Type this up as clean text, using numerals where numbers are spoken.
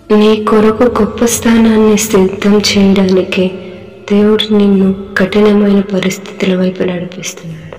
నీ కొరకు గొప్ప స్థానాన్ని సిద్ధం చేయడానికి దేవుడు నిన్ను కఠినమైన పరిస్థితుల వైపు నడిపిస్తున్నాడు.